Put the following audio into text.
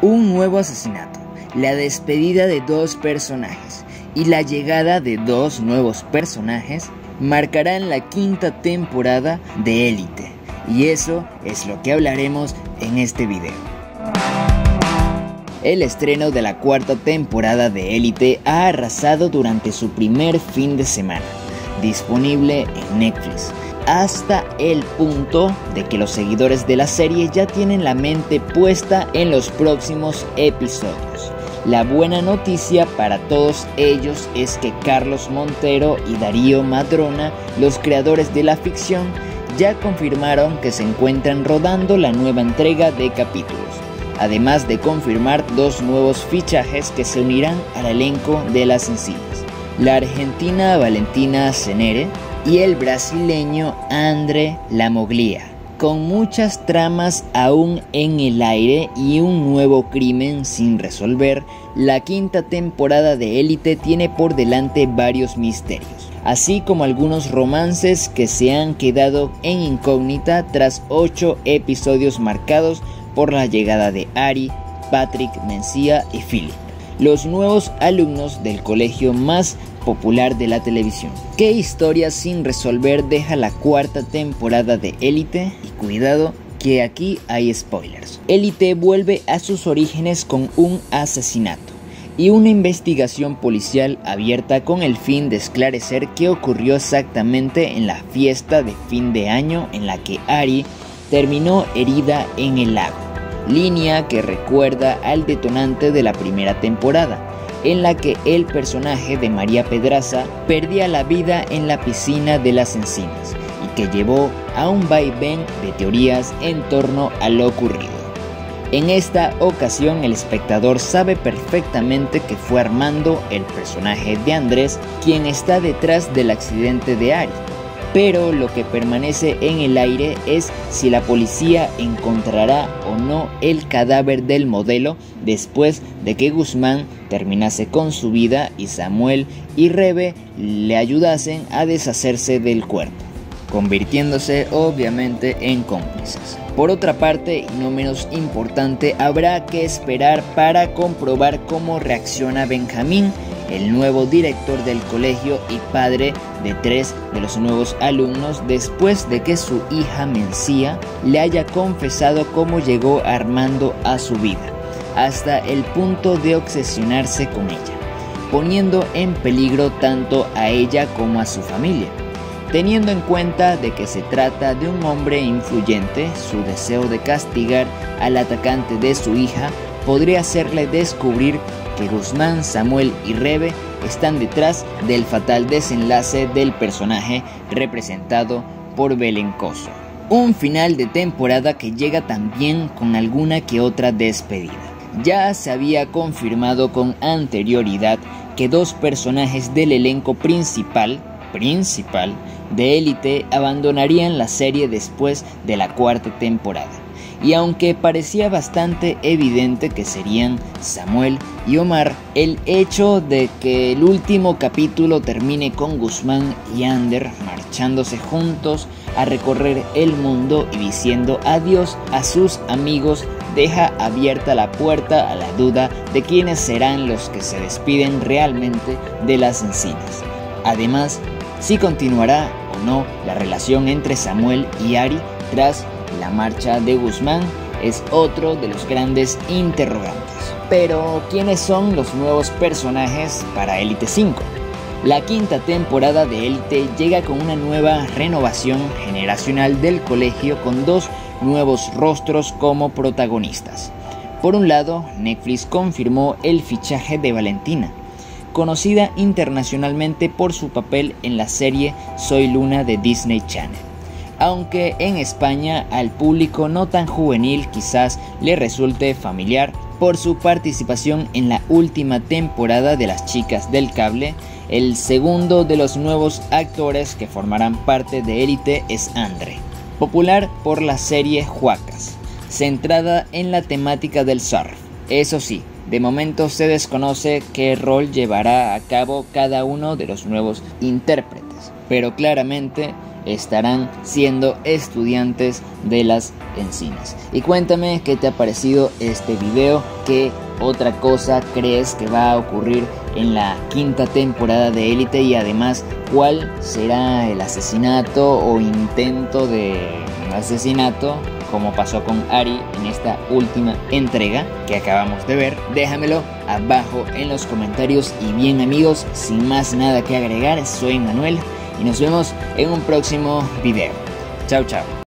Un nuevo asesinato, la despedida de 2 personajes y la llegada de 2 nuevos personajes marcarán la 5ª temporada de Élite, y eso es lo que hablaremos en este video. El estreno de la 4ª temporada de Élite ha arrasado durante su primer fin de semana, disponible en Netflix, hasta el punto de que los seguidores de la serie ya tienen la mente puesta en los próximos episodios. La buena noticia para todos ellos es que Carlos Montero y Darío Madrona, los creadores de la ficción, ya confirmaron que se encuentran rodando la nueva entrega de capítulos, además de confirmar 2 nuevos fichajes que se unirán al elenco de Las Encinas: la argentina Valentina Cenere y el brasileño André Lamoglia. Con muchas tramas aún en el aire y un nuevo crimen sin resolver, la 5ª temporada de Élite tiene por delante varios misterios, así como algunos romances que se han quedado en incógnita tras 8 episodios marcados por la llegada de Ari, Patrick, Mencía y Philip, los nuevos alumnos del colegio más popular de la televisión. ¿Qué historia sin resolver deja la 4ª temporada de Élite? Y cuidado que aquí hay spoilers. Élite vuelve a sus orígenes con un asesinato y una investigación policial abierta con el fin de esclarecer qué ocurrió exactamente en la fiesta de fin de año en la que Ari terminó herida en el lago, línea que recuerda al detonante de la primera temporada, en la que el personaje de María Pedraza perdía la vida en la piscina de Las Encinas y que llevó a un vaivén de teorías en torno a lo ocurrido. En esta ocasión el espectador sabe perfectamente que fue Armando, el personaje de Andrés, quien está detrás del accidente de Ari, pero lo que permanece en el aire es si la policía encontrará o no el cadáver del modelo después de que Guzmán terminase con su vida y Samuel y Rebe le ayudasen a deshacerse del cuerpo, convirtiéndose obviamente en cómplices. Por otra parte, y no menos importante, habrá que esperar para comprobar cómo reacciona Benjamín, el nuevo director del colegio y padre de 3 de los nuevos alumnos, después de que su hija Mencía le haya confesado cómo llegó Armando a su vida, hasta el punto de obsesionarse con ella, poniendo en peligro tanto a ella como a su familia. Teniendo en cuenta de que se trata de un hombre influyente, su deseo de castigar al atacante de su hija podría hacerle descubrir que Guzmán, Samuel y Rebe están detrás del fatal desenlace del personaje representado por Belén Coso. Un final de temporada que llega también con alguna que otra despedida. Ya se había confirmado con anterioridad que 2 personajes del elenco principal de Élite abandonarían la serie después de la 4ª temporada. Y aunque parecía bastante evidente que serían Samuel y Omar, el hecho de que el último capítulo termine con Guzmán y Ander marchándose juntos a recorrer el mundo y diciendo adiós a sus amigos deja abierta la puerta a la duda de quiénes serán los que se despiden realmente de Las Encinas. Además, si continuará o no la relación entre Samuel y Ari tras la marcha de Guzmán es otro de los grandes interrogantes. Pero, ¿quiénes son los nuevos personajes para Élite 5? La 5ª temporada de Élite llega con una nueva renovación generacional del colegio con 2 nuevos rostros como protagonistas. Por un lado, Netflix confirmó el fichaje de Valentina, conocida internacionalmente por su papel en la serie Soy Luna de Disney Channel. Aunque en España al público no tan juvenil quizás le resulte familiar por su participación en la última temporada de Las Chicas del Cable, el segundo de los nuevos actores que formarán parte de Élite es André, popular por la serie Huacas, centrada en la temática del surf. Eso sí, de momento se desconoce qué rol llevará a cabo cada uno de los nuevos intérpretes, pero claramente estarán siendo estudiantes de las encinas. Y cuéntame qué te ha parecido este video, qué otra cosa crees que va a ocurrir en la quinta temporada de Élite, y además cuál será el asesinato o intento de asesinato como pasó con Ari en esta última entrega que acabamos de ver. Déjamelo abajo en los comentarios. Y bien amigos, sin más nada que agregar, soy Manuel y nos vemos en un próximo video. Chao chao.